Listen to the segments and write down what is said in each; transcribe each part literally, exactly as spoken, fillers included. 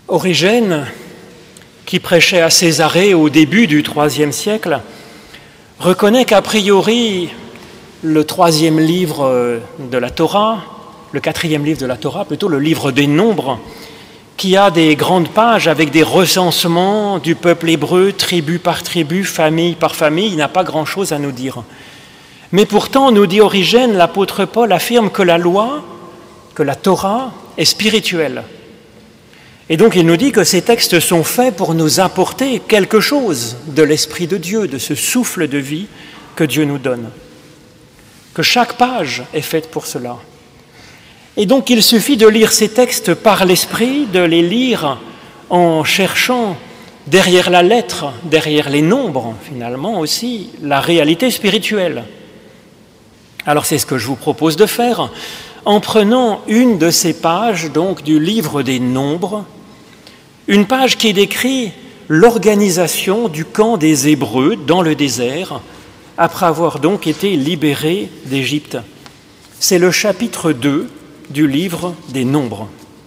Origène, qui prêchait à Césarée au début du troisième siècle, reconnaît qu'a priori le troisième livre de la Torah, le quatrième livre de la Torah, plutôt le livre des Nombres, qui a des grandes pages avec des recensements du peuple hébreu, tribu par tribu, famille par famille, il n'a pas grand-chose à nous dire. Mais pourtant, nous dit Origène, l'apôtre Paul affirme que la loi, que la Torah est spirituelle. Et donc il nous dit que ces textes sont faits pour nous apporter quelque chose de l'Esprit de Dieu, de ce souffle de vie que Dieu nous donne. Que chaque page est faite pour cela. Et donc il suffit de lire ces textes par l'Esprit, de les lire en cherchant derrière la lettre, derrière les nombres, finalement aussi, la réalité spirituelle. Alors c'est ce que je vous propose de faire en prenant une de ces pages donc du livre des Nombres, une page qui décrit l'organisation du camp des Hébreux dans le désert, après avoir donc été libérés d'Égypte. C'est le chapitre deux du livre des Nombres.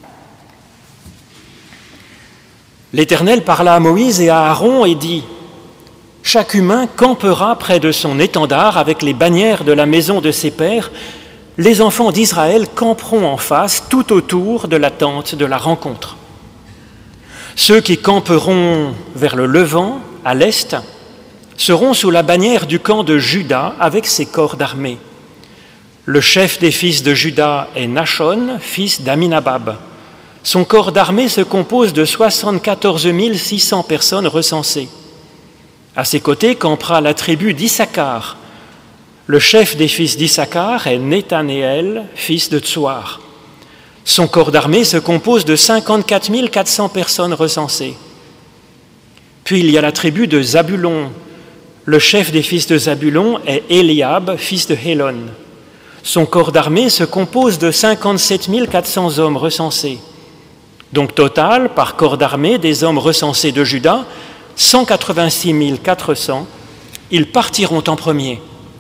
L'Éternel parla à Moïse et à Aaron et dit : « Chaque humain campera près de son étendard avec les bannières de la maison de ses pères. Les enfants d'Israël camperont en face tout autour de la tente de la rencontre. Ceux qui camperont vers le levant, à l'est, seront sous la bannière du camp de Juda avec ses corps d'armée. Le chef des fils de Juda est Nachon, fils d'Aminabab. Son corps d'armée se compose de soixante-quatorze mille six cents personnes recensées. À ses côtés campera la tribu d'Issachar. Le chef des fils d'Issachar est Nethanéel, fils de Tsoar. Son corps d'armée se compose de cinquante-quatre mille quatre cents personnes recensées. Puis il y a la tribu de Zabulon. Le chef des fils de Zabulon est Eliab, fils de Hélon. Son corps d'armée se compose de cinquante-sept mille quatre cents hommes recensés. Donc total, par corps d'armée, des hommes recensés de Juda, cent quatre-vingt-six mille quatre cents. Ils partiront en premier.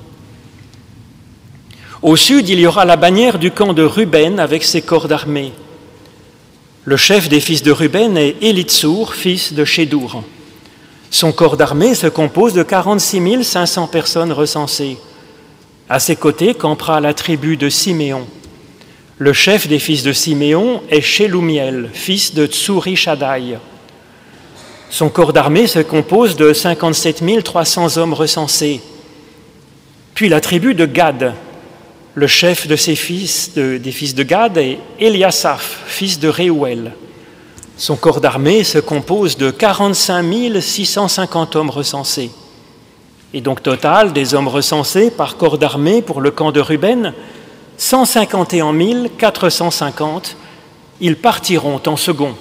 Au sud, il y aura la bannière du camp de Ruben avec ses corps d'armée. Le chef des fils de Ruben est Élitsour, fils de Chédour. Son corps d'armée se compose de quarante-six mille cinq cents personnes recensées. À ses côtés campera la tribu de Siméon. Le chef des fils de Siméon est Shelumiel, fils de Tsourishadaï. Son corps d'armée se compose de cinquante-sept mille trois cents hommes recensés. Puis la tribu de Gad. Le chef de ses fils, de, des fils de Gad est Eliasaph, fils de Réouel. Son corps d'armée se compose de quarante-cinq mille six cent cinquante hommes recensés. Et donc total, des hommes recensés par corps d'armée pour le camp de Ruben, cent cinquante et un mille quatre cent cinquante. Ils partiront en second.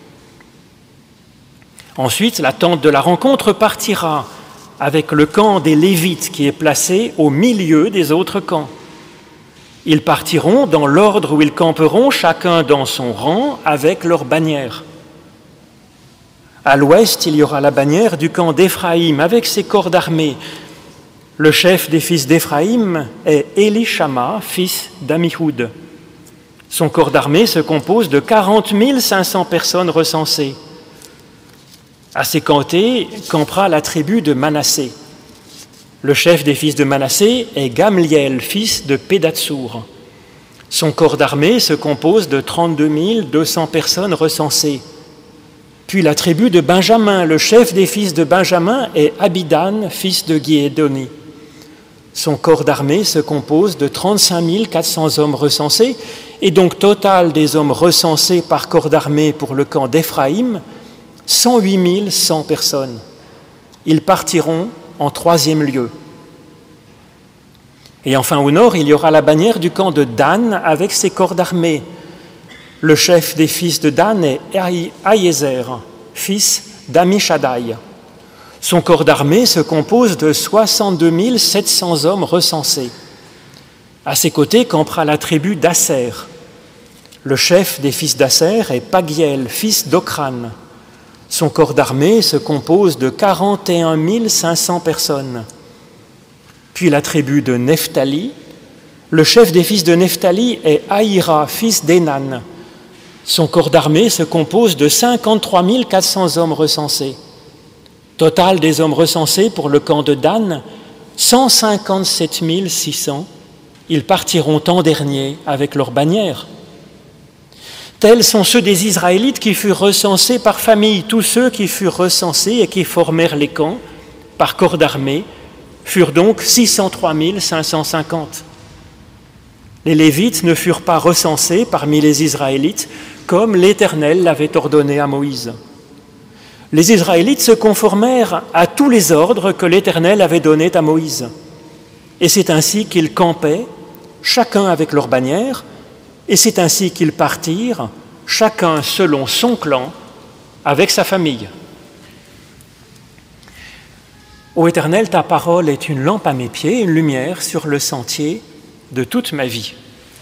Ensuite, la tente de la rencontre partira avec le camp des Lévites qui est placé au milieu des autres camps. Ils partiront dans l'ordre où ils camperont, chacun dans son rang, avec leur bannière. À l'ouest, il y aura la bannière du camp d'Éphraïm, avec ses corps d'armée. Le chef des fils d'Éphraïm est Élishama, fils d'Amihoud. Son corps d'armée se compose de quarante mille cinq cents personnes recensées. À ses côtés campera la tribu de Manassé. Le chef des fils de Manassé est Gamliel, fils de Pédatsour. Son corps d'armée se compose de trente-deux mille deux cents personnes recensées. Puis la tribu de Benjamin, le chef des fils de Benjamin est Abidan, fils de Guédoni. Son corps d'armée se compose de trente-cinq mille quatre cents hommes recensés, et donc total des hommes recensés par corps d'armée pour le camp d'Éphraïm, cent huit mille cent personnes. Ils partiront en troisième lieu. Et enfin au nord, il y aura la bannière du camp de Dan avec ses corps d'armée. Le chef des fils de Dan est Aïezer, fils d'Amishadaï. Son corps d'armée se compose de soixante-deux mille sept cents hommes recensés. À ses côtés campera la tribu d'Asser. Le chef des fils d'Asser est Pagiel, fils d'Okran. Son corps d'armée se compose de quarante et un mille cinq cents personnes. Puis la tribu de Nephtali. Le chef des fils de Nephtali est Aïra, fils d'Énan. Son corps d'armée se compose de cinquante-trois mille quatre cents hommes recensés. Total des hommes recensés pour le camp de Dan, cent cinquante-sept mille six cents. Ils partiront en dernier avec leur bannière. Tels sont ceux des Israélites qui furent recensés par famille. Tous ceux qui furent recensés et qui formèrent les camps par corps d'armée furent donc six cent trois mille cinq cent cinquante. Les Lévites ne furent pas recensés parmi les Israélites comme l'Éternel l'avait ordonné à Moïse. Les Israélites se conformèrent à tous les ordres que l'Éternel avait donnés à Moïse. Et c'est ainsi qu'ils campaient, chacun avec leur bannière, et c'est ainsi qu'ils partirent, chacun selon son clan, avec sa famille. Ô Éternel, ta parole est une lampe à mes pieds, une lumière sur le sentier de toute ma vie.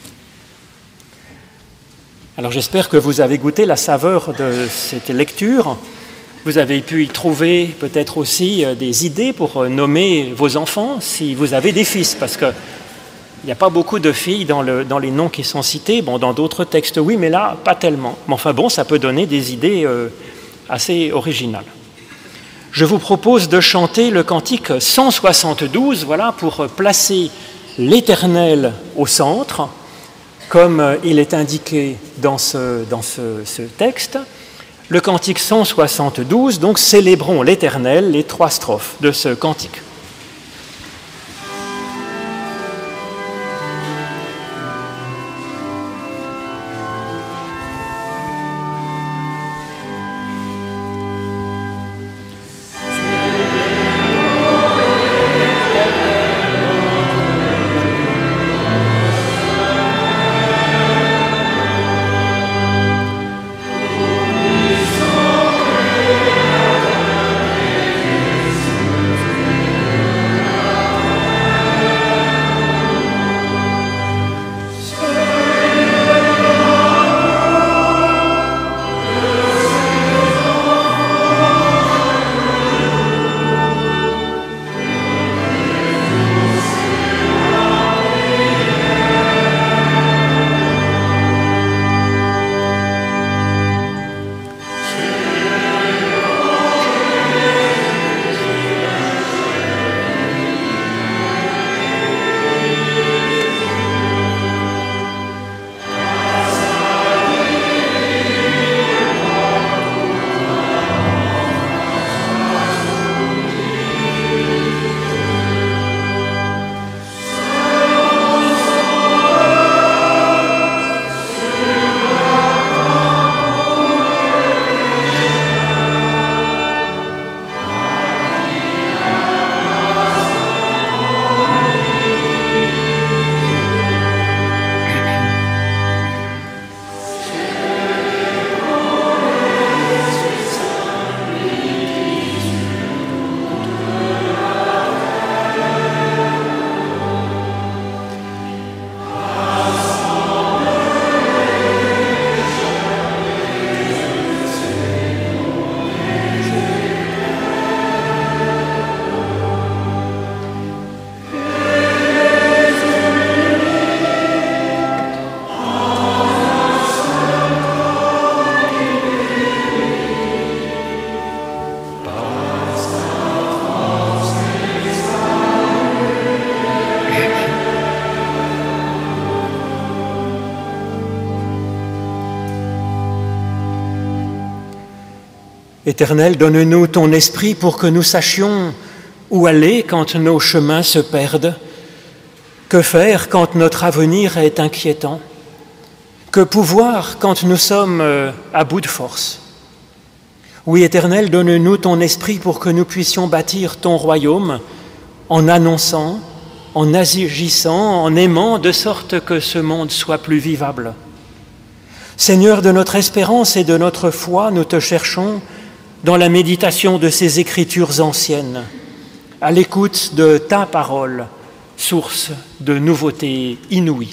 Alors j'espère que vous avez goûté la saveur de cette lecture. Vous avez pu y trouver peut-être aussi des idées pour nommer vos enfants, si vous avez des fils, parce qu'il n'y a pas beaucoup de filles dans, le, dans les noms qui sont cités. Bon, dans d'autres textes, oui, mais là, pas tellement. Mais enfin bon, ça peut donner des idées euh, assez originales. Je vous propose de chanter le cantique cent soixante-douze, voilà, pour placer l'Éternel au centre, comme il est indiqué dans ce, dans ce, ce texte. Le cantique cent soixante-douze, donc célébrons l'Éternel, les trois strophes de ce cantique. Éternel, donne-nous ton esprit pour que nous sachions où aller quand nos chemins se perdent, que faire quand notre avenir est inquiétant, que pouvoir quand nous sommes à bout de force. Oui, Éternel, donne-nous ton esprit pour que nous puissions bâtir ton royaume en annonçant, en agissant, en aimant, de sorte que ce monde soit plus vivable. Seigneur de notre espérance et de notre foi, nous te cherchons dans la méditation de ces écritures anciennes, à l'écoute de ta parole, source de nouveautés inouïes.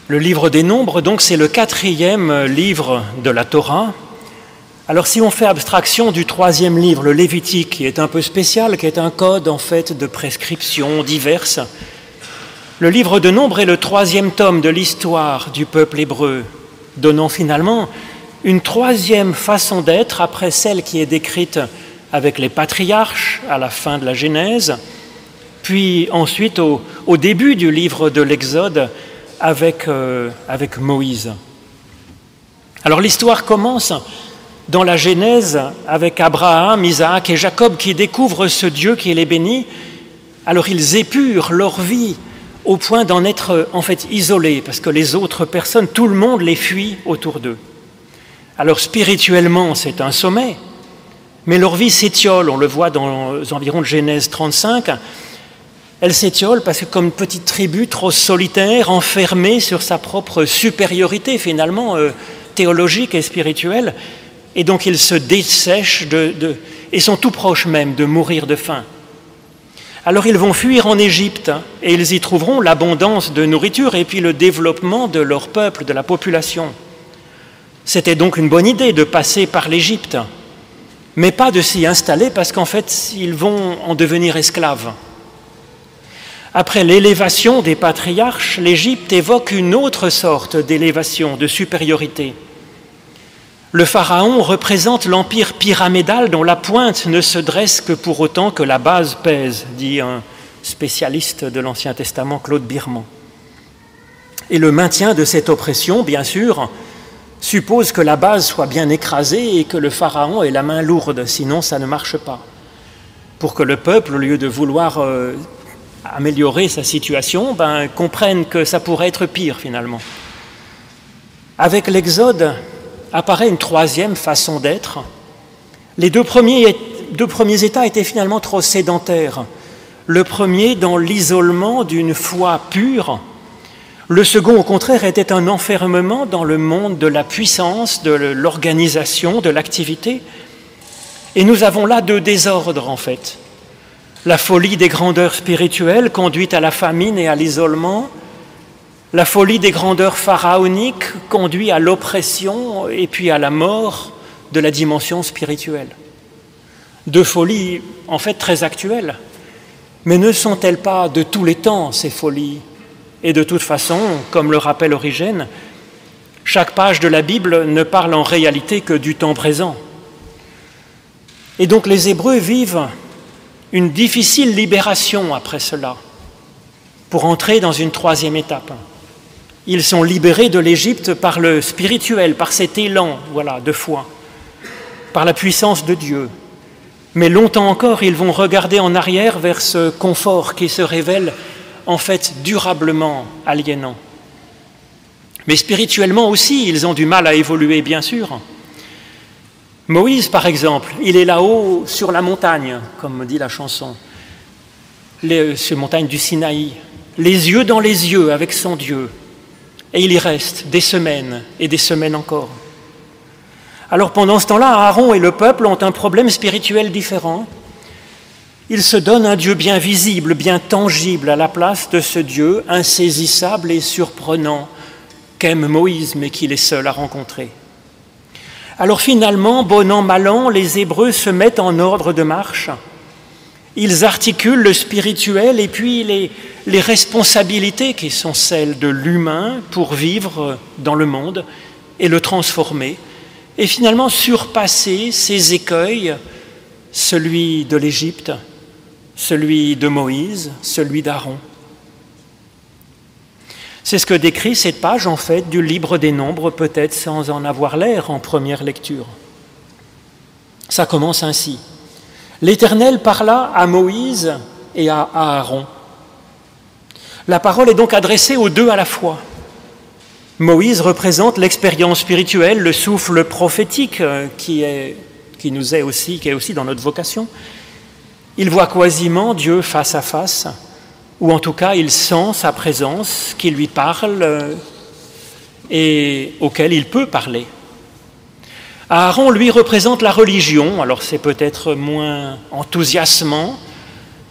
Le livre des Nombres, donc, c'est le quatrième livre de la Torah. Alors si on fait abstraction du troisième livre, le Lévitique, qui est un peu spécial, qui est un code en fait de prescriptions diverses, le livre de Nombres est le troisième tome de l'histoire du peuple hébreu, donnant finalement une troisième façon d'être après celle qui est décrite avec les patriarches à la fin de la Genèse, puis ensuite au, au début du livre de l'Exode avec, euh, avec Moïse. Alors l'histoire commence dans la Genèse avec Abraham, Isaac et Jacob qui découvrent ce Dieu qui les bénit. Alors ils épurent leur vie au point d'en être en fait isolés parce que les autres personnes, tout le monde les fuit autour d'eux. Alors spirituellement c'est un sommet, mais leur vie s'étiole, on le voit dans les environs de Genèse trente-cinq. Elle s'étiole parce que comme une petite tribu trop solitaire, enfermée sur sa propre supériorité finalement euh, théologique et spirituelle, et donc ils se dessèchent de, de, et sont tout proches même de mourir de faim. Alors ils vont fuir en Égypte et ils y trouveront l'abondance de nourriture et puis le développement de leur peuple, de la population. C'était donc une bonne idée de passer par l'Égypte, mais pas de s'y installer parce qu'en fait ils vont en devenir esclaves. Après l'élévation des patriarches, l'Égypte évoque une autre sorte d'élévation, de supériorité. Le pharaon représente l'empire pyramidal dont la pointe ne se dresse que pour autant que la base pèse, dit un spécialiste de l'Ancien Testament, Claude Birman. Et le maintien de cette oppression, bien sûr, suppose que la base soit bien écrasée et que le pharaon ait la main lourde, sinon ça ne marche pas. Pour que le peuple, au lieu de vouloir euh, améliorer sa situation, ben, comprenne que ça pourrait être pire finalement. Avec l'Exode apparaît une troisième façon d'être. Les deux premiers, deux premiers états étaient finalement trop sédentaires. Le premier dans l'isolement d'une foi pure. Le second, au contraire, était un enfermement dans le monde de la puissance, de l'organisation, de l'activité. Et nous avons là deux désordres, en fait. La folie des grandeurs spirituelles conduite à la famine et à l'isolement. La folie des grandeurs pharaoniques conduit à l'oppression et puis à la mort de la dimension spirituelle. Deux folies, en fait, très actuelles. Mais ne sont-elles pas de tous les temps, ces folies ? Et de toute façon, comme le rappelle Origène, chaque page de la Bible ne parle en réalité que du temps présent. Et donc les Hébreux vivent une difficile libération après cela, pour entrer dans une troisième étape. Ils sont libérés de l'Égypte par le spirituel, par cet élan, voilà, de foi, par la puissance de Dieu. Mais longtemps encore, ils vont regarder en arrière vers ce confort qui se révèle en fait durablement aliénant. Mais spirituellement aussi, ils ont du mal à évoluer, bien sûr. Moïse, par exemple, il est là-haut sur la montagne, comme dit la chanson, les, sur la montagne du Sinaï, les yeux dans les yeux avec son Dieu. Et il y reste des semaines et des semaines encore. Alors pendant ce temps-là, Aaron et le peuple ont un problème spirituel différent. Ils se donnent un Dieu bien visible, bien tangible à la place de ce Dieu insaisissable et surprenant qu'aime Moïse, mais qu'il est seul à rencontrer. Alors finalement, bon an, mal an, les Hébreux se mettent en ordre de marche. Ils articulent le spirituel et puis les, les responsabilités qui sont celles de l'humain pour vivre dans le monde et le transformer. Et finalement surpasser ces écueils, celui de l'Égypte, celui de Moïse, celui d'Aaron. C'est ce que décrit cette page, en fait, du livre des Nombres, peut-être sans en avoir l'air en première lecture. Ça commence ainsi. L'Éternel parla à Moïse et à Aaron. La parole est donc adressée aux deux à la fois. Moïse représente l'expérience spirituelle, le souffle prophétique qui, est, qui nous est aussi, qui est aussi dans notre vocation. Il voit quasiment Dieu face à face, ou en tout cas il sent sa présence qui lui parle et auquel il peut parler. Aaron, lui, représente la religion, alors c'est peut-être moins enthousiasmant,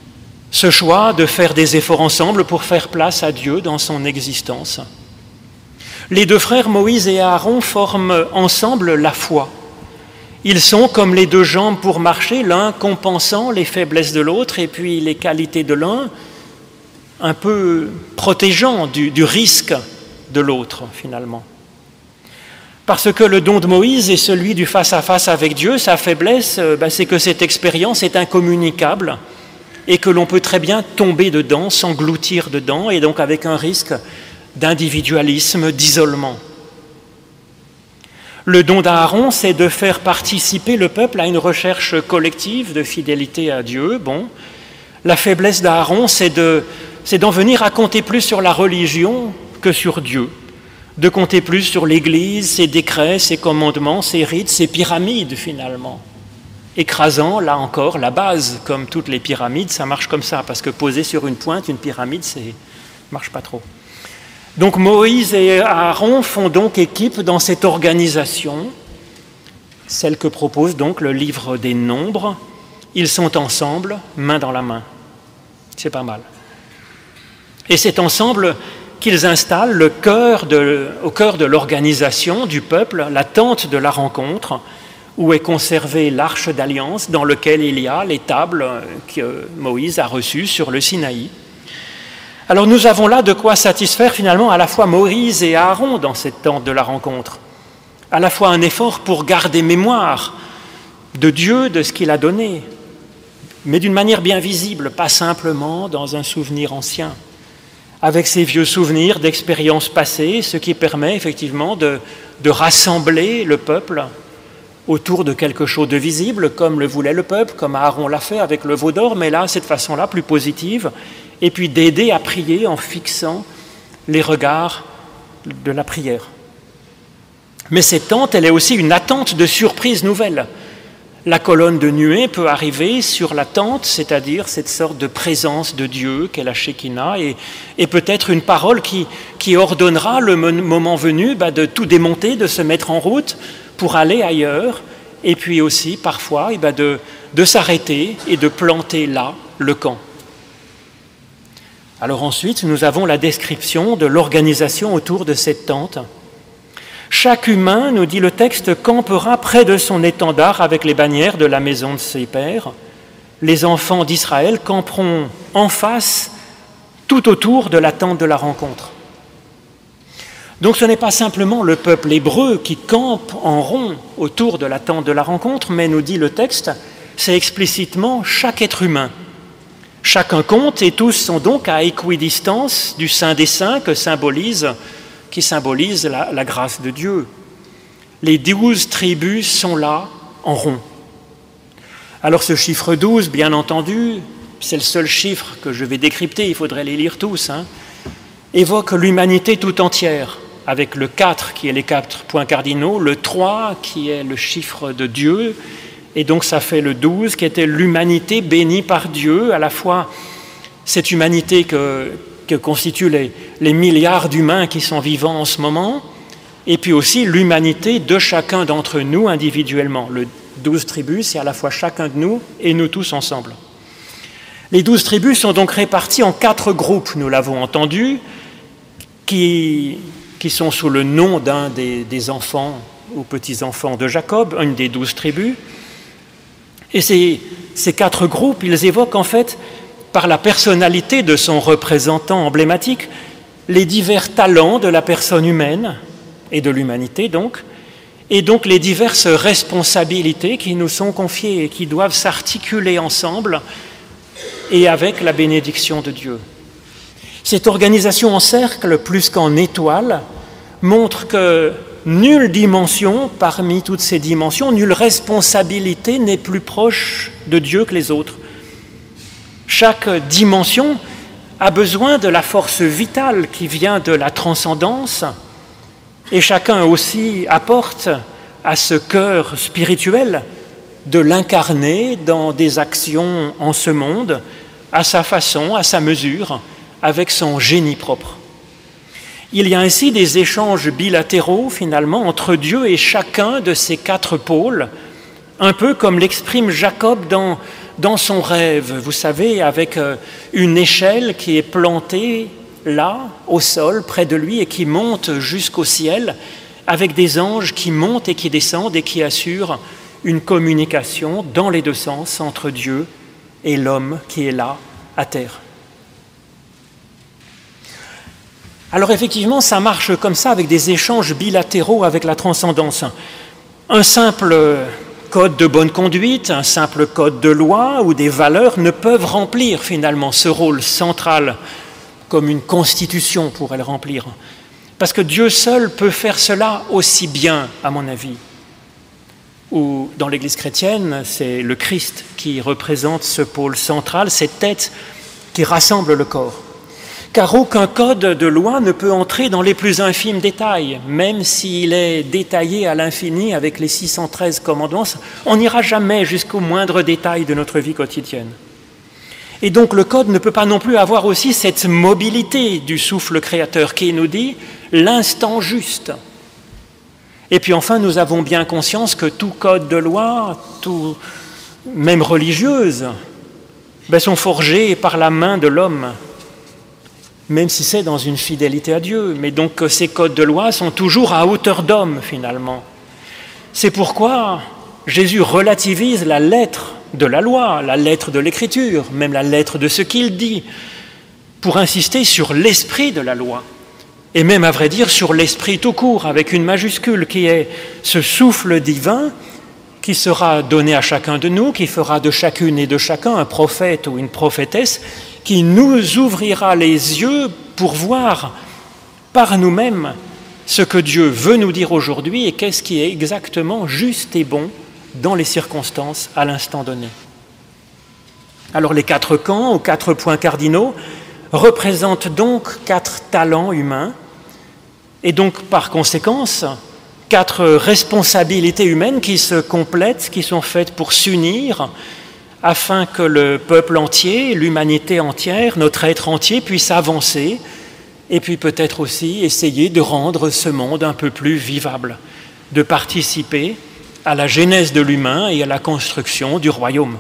ce choix de faire des efforts ensemble pour faire place à Dieu dans son existence. Les deux frères Moïse et Aaron forment ensemble la foi. Ils sont comme les deux jambes pour marcher, l'un compensant les faiblesses de l'autre et puis les qualités de l'un, un peu protégeant du, du risque de l'autre finalement. Parce que le don de Moïse est celui du face-à-face avec Dieu, sa faiblesse, ben c'est que cette expérience est incommunicable et que l'on peut très bien tomber dedans, s'engloutir dedans, et donc avec un risque d'individualisme, d'isolement. Le don d'Aaron, c'est de faire participer le peuple à une recherche collective de fidélité à Dieu. Bon, la faiblesse d'Aaron, c'est de, c'est d'en venir à compter plus sur la religion que sur Dieu, de compter plus sur l'Église, ses décrets, ses commandements, ses rites, ses pyramides finalement, écrasant là encore la base, comme toutes les pyramides, ça marche comme ça, parce que poser sur une pointe une pyramide, ça ne marche pas trop. Donc Moïse et Aaron font donc équipe dans cette organisation, celle que propose donc le livre des Nombres. Ils sont ensemble, main dans la main. C'est pas mal. Et c'est ensemble qu'ils installent le cœur de, au cœur de l'organisation du peuple, la tente de la rencontre, où est conservée l'arche d'alliance dans laquelle il y a les tables que Moïse a reçues sur le Sinaï. Alors nous avons là de quoi satisfaire finalement à la fois Moïse et Aaron dans cette tente de la rencontre, à la fois un effort pour garder mémoire de Dieu, de ce qu'il a donné, mais d'une manière bien visible, pas simplement dans un souvenir ancien, avec ces vieux souvenirs d'expériences passées, ce qui permet effectivement de, de rassembler le peuple autour de quelque chose de visible, comme le voulait le peuple, comme Aaron l'a fait avec le veau d'or, mais là, cette façon-là, plus positive, et puis d'aider à prier en fixant les regards de la prière. Mais cette tente, elle est aussi une attente de surprises nouvelles. La colonne de nuée peut arriver sur la tente, c'est-à-dire cette sorte de présence de Dieu qu'est la Shekinah, et, et peut-être une parole qui, qui ordonnera le moment venu bah, de tout démonter, de se mettre en route pour aller ailleurs, et puis aussi parfois et bah, de, de s'arrêter et de planter là le camp. Alors ensuite, nous avons la description de l'organisation autour de cette tente. Chaque humain, nous dit le texte, campera près de son étendard avec les bannières de la maison de ses pères. Les enfants d'Israël camperont en face, tout autour de la tente de la rencontre. Donc ce n'est pas simplement le peuple hébreu qui campe en rond autour de la tente de la rencontre, mais nous dit le texte, c'est explicitement chaque être humain. Chacun compte et tous sont donc à équidistance du Saint des Saints que symbolise, qui symbolise la, la grâce de Dieu. Les douze tribus sont là en rond. Alors ce chiffre douze, bien entendu, c'est le seul chiffre que je vais décrypter, il faudrait les lire tous, hein, évoque l'humanité tout entière, avec le quatre qui est les quatre points cardinaux, le trois qui est le chiffre de Dieu, et donc ça fait le douze qui était l'humanité bénie par Dieu, à la fois cette humanité que, que constituent les, les milliards d'humains qui sont vivants en ce moment, et puis aussi l'humanité de chacun d'entre nous individuellement. Le douze tribus, c'est à la fois chacun de nous et nous tous ensemble. Les douze tribus sont donc réparties en quatre groupes, nous l'avons entendu, qui, qui sont sous le nom d'un des, des enfants ou petits-enfants de Jacob, une des douze tribus. Et ces, ces quatre groupes, ils évoquent en fait, par la personnalité de son représentant emblématique, les divers talents de la personne humaine, et de l'humanité donc, et donc les diverses responsabilités qui nous sont confiées et qui doivent s'articuler ensemble et avec la bénédiction de Dieu. Cette organisation en cercle, plus qu'en étoile, montre que nulle dimension parmi toutes ces dimensions, nulle responsabilité n'est plus proche de Dieu que les autres. Chaque dimension a besoin de la force vitale qui vient de la transcendance, et chacun aussi apporte à ce cœur spirituel de l'incarner dans des actions en ce monde, à sa façon, à sa mesure, avec son génie propre. Il y a ainsi des échanges bilatéraux, finalement, entre Dieu et chacun de ces quatre pôles, un peu comme l'exprime Jacob dans, dans son rêve, vous savez, avec une échelle qui est plantée là, au sol, près de lui, et qui monte jusqu'au ciel, avec des anges qui montent et qui descendent et qui assurent une communication dans les deux sens entre Dieu et l'homme qui est là, à terre. Alors effectivement, ça marche comme ça, avec des échanges bilatéraux avec la transcendance. Un simple code de bonne conduite, un simple code de loi ou des valeurs ne peuvent remplir finalement ce rôle central comme une constitution pourrait le remplir. Parce que Dieu seul peut faire cela aussi bien, à mon avis. Ou dans l'Église chrétienne, c'est le Christ qui représente ce pôle central, cette tête qui rassemble le corps. Car aucun code de loi ne peut entrer dans les plus infimes détails, même s'il est détaillé à l'infini avec les six cent treize commandements, on n'ira jamais jusqu'au moindre détail de notre vie quotidienne. Et donc le code ne peut pas non plus avoir aussi cette mobilité du souffle créateur qui nous dit l'instant juste. Et puis enfin, nous avons bien conscience que tout code de loi, tout, même religieuse, ben, sont forgés par la main de l'homme, même si c'est dans une fidélité à Dieu. Mais donc ces codes de loi sont toujours à hauteur d'homme, finalement. C'est pourquoi Jésus relativise la lettre de la loi, la lettre de l'Écriture, même la lettre de ce qu'il dit, pour insister sur l'esprit de la loi, et même, à vrai dire, sur l'esprit tout court, avec une majuscule, qui est ce souffle divin qui sera donné à chacun de nous, qui fera de chacune et de chacun un prophète ou une prophétesse, qui nous ouvrira les yeux pour voir par nous-mêmes ce que Dieu veut nous dire aujourd'hui et qu'est-ce qui est exactement juste et bon dans les circonstances à l'instant donné. Alors les quatre camps, ou quatre points cardinaux, représentent donc quatre talents humains et donc par conséquence quatre responsabilités humaines qui se complètent, qui sont faites pour s'unir afin que le peuple entier, l'humanité entière, notre être entier puisse avancer et puis peut-être aussi essayer de rendre ce monde un peu plus vivable, de participer à la genèse de l'humain et à la construction du royaume.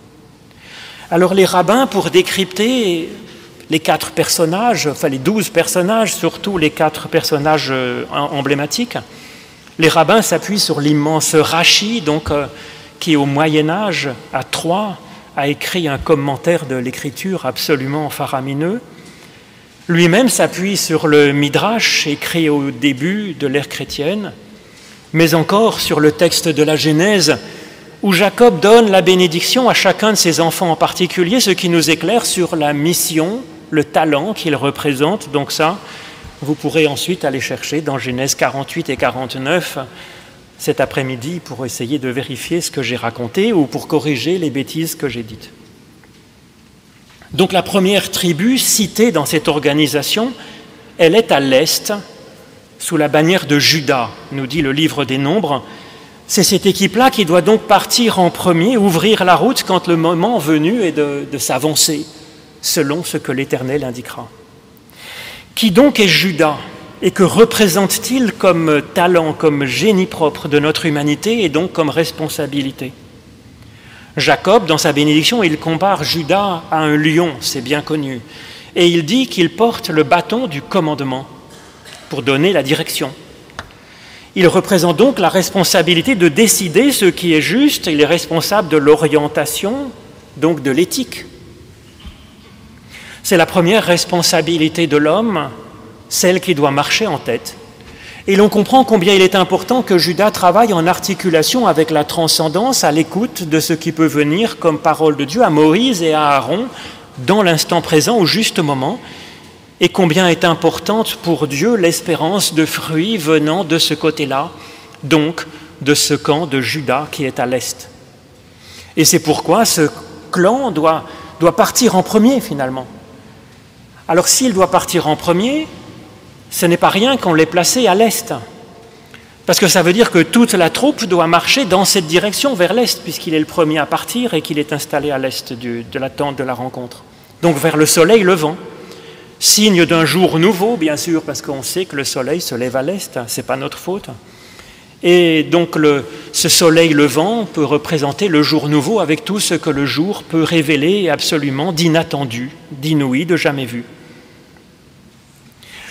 Alors les rabbins, pour décrypter les quatre personnages, enfin les douze personnages, surtout les quatre personnages emblématiques, les rabbins s'appuient sur l'immense Rachi, donc, euh, qui au Moyen-Âge, à Troyes, a écrit un commentaire de l'Écriture absolument faramineux. Lui-même s'appuie sur le Midrash, écrit au début de l'ère chrétienne, mais encore sur le texte de la Genèse, où Jacob donne la bénédiction à chacun de ses enfants en particulier, ce qui nous éclaire sur la mission, le talent qu'il représente. Donc ça, vous pourrez ensuite aller chercher dans Genèse quarante-huit et quarante-neuf cet après-midi pour essayer de vérifier ce que j'ai raconté ou pour corriger les bêtises que j'ai dites. Donc la première tribu citée dans cette organisation, elle est à l'est, sous la bannière de Juda, nous dit le livre des Nombres. C'est cette équipe-là qui doit donc partir en premier, ouvrir la route quand le moment venu est de, de s'avancer, selon ce que l'Éternel indiquera. Qui donc est Juda et que représente-t-il comme talent, comme génie propre de notre humanité et donc comme responsabilité? Jacob, dans sa bénédiction, il compare Juda à un lion, c'est bien connu, et il dit qu'il porte le bâton du commandement pour donner la direction. Il représente donc la responsabilité de décider ce qui est juste, il est responsable de l'orientation, donc de l'éthique. C'est la première responsabilité de l'homme, celle qui doit marcher en tête. Et l'on comprend combien il est important que Judas travaille en articulation avec la transcendance, à l'écoute de ce qui peut venir comme parole de Dieu à Moïse et à Aaron dans l'instant présent, au juste moment, et combien est importante pour Dieu l'espérance de fruits venant de ce côté-là, donc de ce camp de Juda qui est à l'est. Et c'est pourquoi ce clan doit, doit partir en premier finalement. Alors s'il doit partir en premier, ce n'est pas rien qu'on l'ait placé à l'est, parce que ça veut dire que toute la troupe doit marcher dans cette direction, vers l'est, puisqu'il est le premier à partir et qu'il est installé à l'est du, de la tente de la rencontre. Donc vers le soleil levant, signe d'un jour nouveau, bien sûr, parce qu'on sait que le soleil se lève à l'est, ce n'est pas notre faute. Et donc le, ce soleil levant peut représenter le jour nouveau avec tout ce que le jour peut révéler absolument d'inattendu, d'inouï, de jamais vu.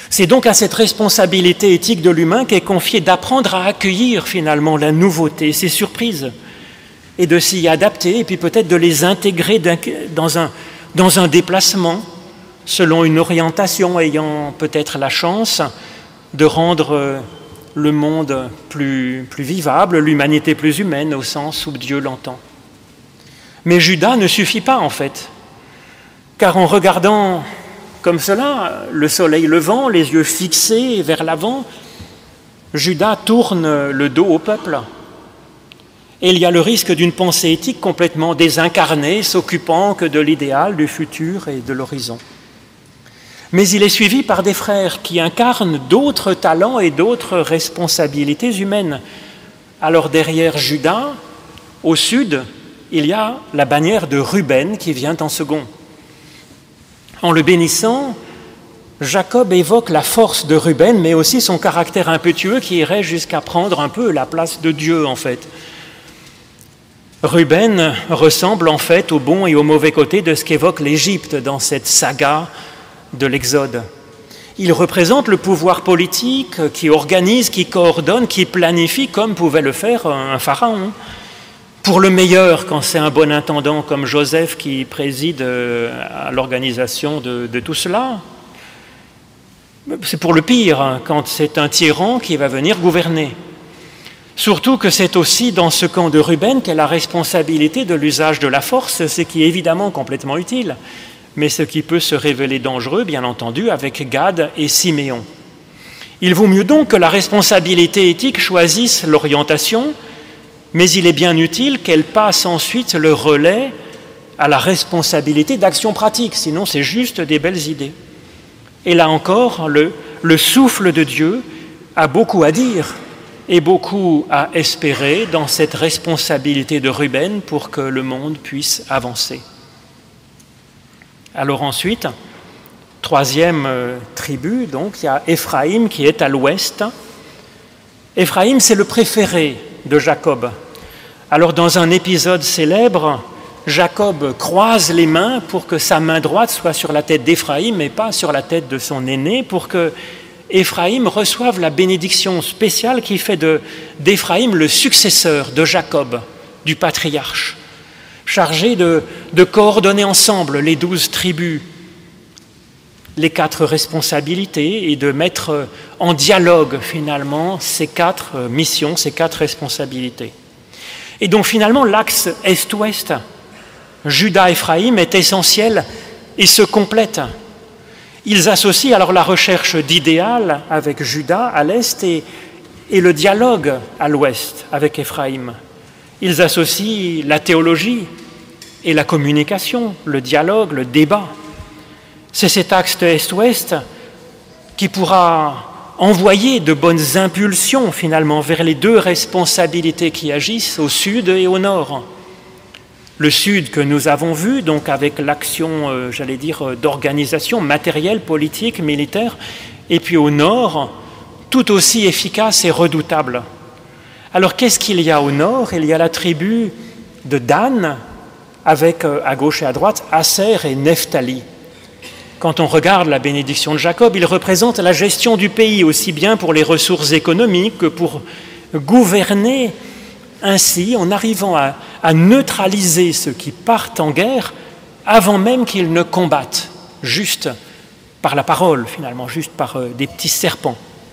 C'est donc à cette responsabilité éthique de l'humain qu'est confiée d'apprendre à accueillir finalement la nouveauté, ses surprises, et de s'y adapter, et puis peut-être de les intégrer dans un, dans un déplacement, selon une orientation ayant peut-être la chance de rendre le monde plus, plus vivable, l'humanité plus humaine au sens où Dieu l'entend. Mais Judas ne suffit pas en fait, car en regardant comme cela, le soleil levant, les yeux fixés vers l'avant, Judas tourne le dos au peuple. Et il y a le risque d'une pensée éthique complètement désincarnée, s'occupant que de l'idéal, du futur et de l'horizon. Mais il est suivi par des frères qui incarnent d'autres talents et d'autres responsabilités humaines. Alors derrière Judas, au sud, il y a la bannière de Ruben qui vient en second. En le bénissant, Jacob évoque la force de Ruben, mais aussi son caractère impétueux qui irait jusqu'à prendre un peu la place de Dieu, en fait. Ruben ressemble en fait au bon et au mauvais côté de ce qu'évoque l'Égypte dans cette saga de l'Exode. Il représente le pouvoir politique qui organise, qui coordonne, qui planifie, comme pouvait le faire un pharaon. Pour le meilleur, quand c'est un bon intendant comme Joseph qui préside à l'organisation de, de tout cela. C'est pour le pire, quand c'est un tyran qui va venir gouverner. Surtout que c'est aussi dans ce camp de Ruben qu'est la responsabilité de l'usage de la force, ce qui est évidemment complètement utile, mais ce qui peut se révéler dangereux, bien entendu, avec Gad et Siméon. Il vaut mieux donc que la responsabilité éthique choisisse l'orientation, mais il est bien utile qu'elle passe ensuite le relais à la responsabilité d'action pratique, sinon c'est juste des belles idées. Et là encore, le, le souffle de Dieu a beaucoup à dire et beaucoup à espérer dans cette responsabilité de Ruben pour que le monde puisse avancer. Alors ensuite, troisième euh, tribu, donc il y a Éphraïm qui est à l'ouest. Éphraïm, c'est le préféré de Jacob. Alors dans un épisode célèbre, Jacob croise les mains pour que sa main droite soit sur la tête d'Éphraïm et pas sur la tête de son aîné, pour que Éphraïm reçoive la bénédiction spéciale qui fait de, d'Éphraïm le successeur de Jacob, du patriarche, chargé de, de coordonner ensemble les douze tribus, les quatre responsabilités et de mettre en dialogue finalement ces quatre missions, ces quatre responsabilités. Et donc finalement l'axe est-ouest, Juda-Éphraïm est essentiel et se complète. Ils associent alors la recherche d'idéal avec Juda à l'est et, et le dialogue à l'ouest avec Éphraïm. Ils associent la théologie et la communication, le dialogue, le débat. C'est cet axe est-ouest qui pourra envoyer de bonnes impulsions finalement vers les deux responsabilités qui agissent au sud et au nord. Le sud que nous avons vu, donc avec l'action, euh, j'allais dire, d'organisation matérielle, politique, militaire, et puis au nord, tout aussi efficace et redoutable. Alors qu'est-ce qu'il y a au nord? Il y a la tribu de Dan, avec euh, à gauche et à droite Aser et Nephtali. Quand on regarde la bénédiction de Jacob, il représente la gestion du pays, aussi bien pour les ressources économiques que pour gouverner ainsi, en arrivant à, à neutraliser ceux qui partent en guerre avant même qu'ils ne combattent, juste par la parole finalement, juste par euh, des petits serpents.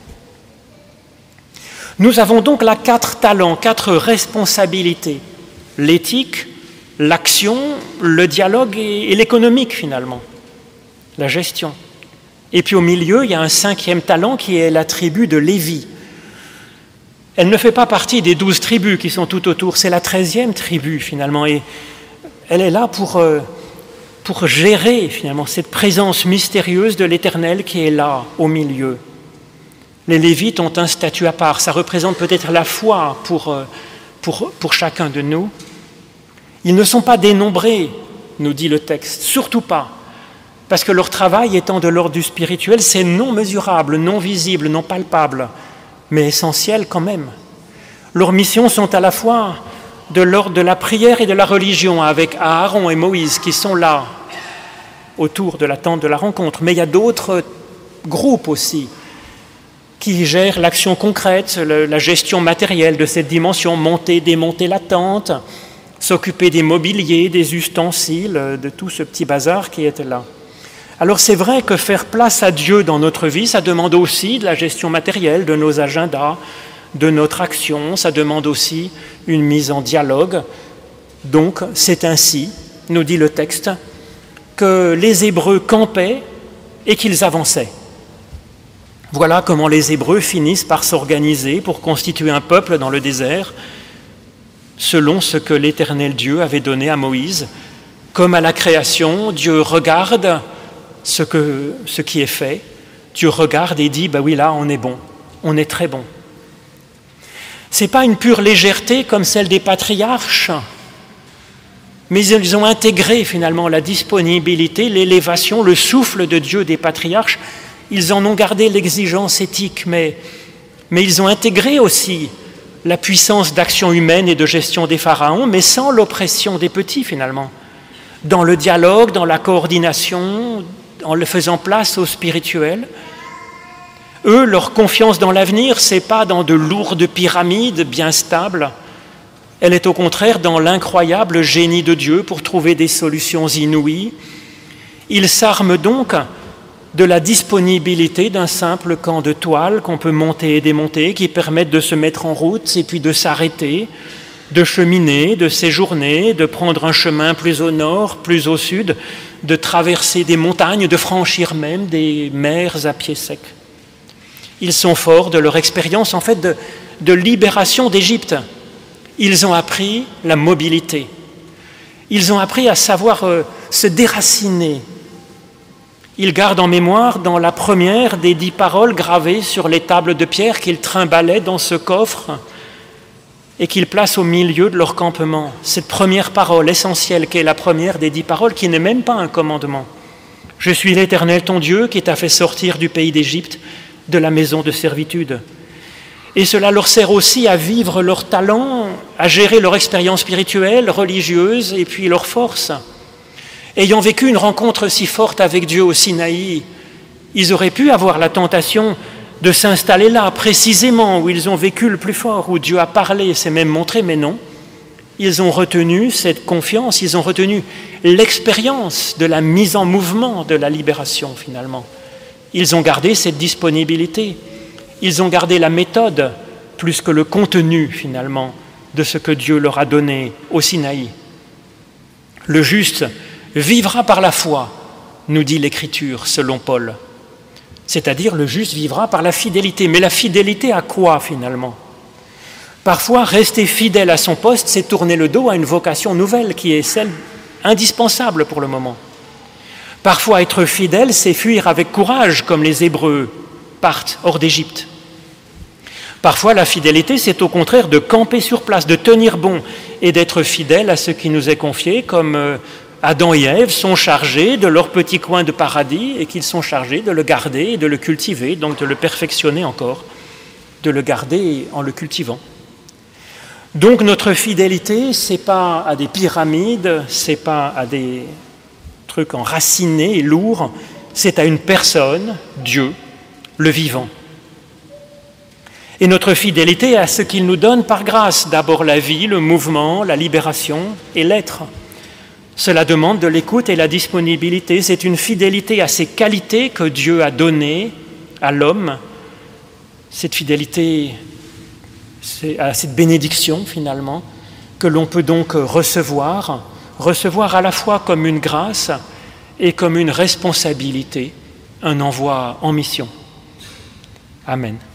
Nous avons donc là quatre talents, quatre responsabilités, l'éthique, l'action, le dialogue et, et l'économique finalement, la gestion. Et puis au milieu, il y a un cinquième talent qui est la tribu de Lévi. Elle ne fait pas partie des douze tribus qui sont tout autour, c'est la treizième tribu finalement, et elle est là pour, euh, pour gérer finalement cette présence mystérieuse de l'Éternel qui est là, au milieu. Les Lévites ont un statut à part, ça représente peut-être la foi pour, euh, pour, pour chacun de nous. Ils ne sont pas dénombrés, nous dit le texte, surtout pas, parce que leur travail étant de l'ordre du spirituel, c'est non mesurable, non visible, non palpable, mais essentielles quand même. Leurs missions sont à la fois de l'ordre de la prière et de la religion, avec Aaron et Moïse qui sont là, autour de la tente de la rencontre. Mais il y a d'autres groupe aussi, qui gère l'action concrète, le, la gestion matérielle de cette dimension, monter, démonter la tente, s'occuper des mobiliers, des ustensiles, de tout ce petit bazar qui était là. Alors c'est vrai que faire place à Dieu dans notre vie, ça demande aussi de la gestion matérielle, de nos agendas, de notre action, ça demande aussi une mise en dialogue. Donc c'est ainsi, nous dit le texte, que les Hébreux campaient et qu'ils avançaient. Voilà comment les Hébreux finissent par s'organiser pour constituer un peuple dans le désert, selon ce que l'Éternel Dieu avait donné à Moïse. Comme à la création, Dieu regarde ce, que, ce qui est fait, Dieu regarde et dit, ben oui, là, on est bon, on est très bon. Ce n'est pas une pure légèreté comme celle des patriarches, mais ils ont intégré finalement la disponibilité, l'élévation, le souffle de Dieu des patriarches. Ils en ont gardé l'exigence éthique, mais, mais ils ont intégré aussi la puissance d'action humaine et de gestion des pharaons, mais sans l'oppression des petits finalement. Dans le dialogue, dans la coordination, en le faisant place au spirituel. Eux, leur confiance dans l'avenir, ce n'est pas dans de lourdes pyramides bien stables. Elle est au contraire dans l'incroyable génie de Dieu pour trouver des solutions inouïes. Ils s'arment donc de la disponibilité d'un simple camp de toile qu'on peut monter et démonter, qui permettent de se mettre en route et puis de s'arrêter, de cheminer, de séjourner, de prendre un chemin plus au nord, plus au sud, de traverser des montagnes, de franchir même des mers à pied sec. Ils sont forts de leur expérience en fait de, de libération d'Égypte. Ils ont appris la mobilité. Ils ont appris à savoir euh, se déraciner. Ils gardent en mémoire dans la première des dix paroles gravées sur les tables de pierre qu'ils trimbalaient dans ce coffre et qu'ils placent au milieu de leur campement. Cette première parole essentielle qui est la première des dix paroles, qui n'est même pas un commandement. « Je suis l'Éternel ton Dieu qui t'a fait sortir du pays d'Égypte, de la maison de servitude. » Et cela leur sert aussi à vivre leur talent, à gérer leur expérience spirituelle, religieuse et puis leur force. Ayant vécu une rencontre si forte avec Dieu au Sinaï, ils auraient pu avoir la tentation de s'installer là, précisément où ils ont vécu le plus fort, où Dieu a parlé, s'est même montré, mais non. Ils ont retenu cette confiance, ils ont retenu l'expérience de la mise en mouvement de la libération finalement. Ils ont gardé cette disponibilité, ils ont gardé la méthode plus que le contenu finalement de ce que Dieu leur a donné au Sinaï. Le juste vivra par la foi, nous dit l'Écriture selon Paul. C'est-à-dire le juste vivra par la fidélité. Mais la fidélité à quoi finalement? Parfois, rester fidèle à son poste, c'est tourner le dos à une vocation nouvelle qui est celle indispensable pour le moment. Parfois, être fidèle, c'est fuir avec courage, comme les Hébreux partent hors d'Égypte. Parfois, la fidélité, c'est au contraire de camper sur place, de tenir bon et d'être fidèle à ce qui nous est confié, comme Adam et Ève sont chargés de leur petit coin de paradis et qu'ils sont chargés de le garder et de le cultiver, donc de le perfectionner encore, de le garder en le cultivant. Donc notre fidélité, ce n'est pas à des pyramides, ce n'est pas à des trucs enracinés et lourds, c'est à une personne, Dieu, le vivant. Et notre fidélité à ce qu'il nous donne par grâce, d'abord la vie, le mouvement, la libération et l'être. Cela demande de l'écoute et la disponibilité. C'est une fidélité à ces qualités que Dieu a données à l'homme. Cette fidélité à cette bénédiction, finalement, que l'on peut donc recevoir, recevoir à la fois comme une grâce et comme une responsabilité, un envoi en mission. Amen.